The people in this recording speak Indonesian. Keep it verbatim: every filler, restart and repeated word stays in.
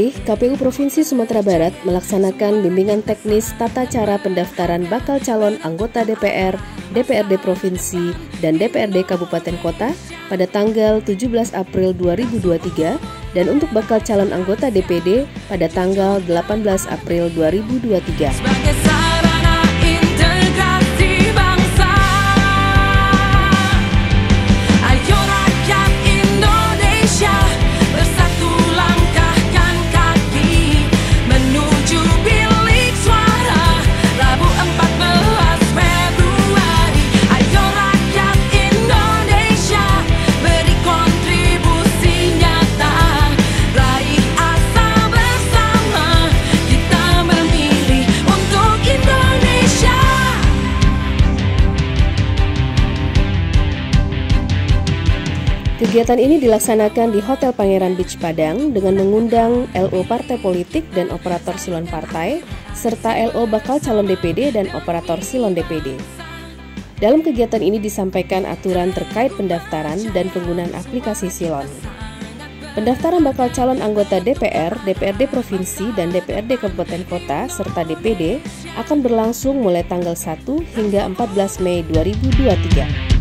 diketahui, K P U Provinsi Sumatera Barat melaksanakan bimbingan teknis tata cara pendaftaran bakal calon anggota D P R, D P R D Provinsi, dan D P R D Kabupaten Kota pada tanggal tujuh belas April dua ribu dua puluh tiga dan untuk bakal calon anggota D P D pada tanggal delapan belas April dua ribu dua puluh tiga. Kegiatan ini dilaksanakan di Hotel Pangeran Beach Padang dengan mengundang L O partai politik dan operator silon partai, serta L O bakal calon D P D dan operator silon D P D. Dalam kegiatan ini disampaikan aturan terkait pendaftaran dan penggunaan aplikasi silon. Pendaftaran bakal calon anggota D P R, D P R D Provinsi, dan D P R D Kabupaten Kota, serta D P D akan berlangsung mulai tanggal satu hingga empat belas Mei dua ribu dua puluh tiga.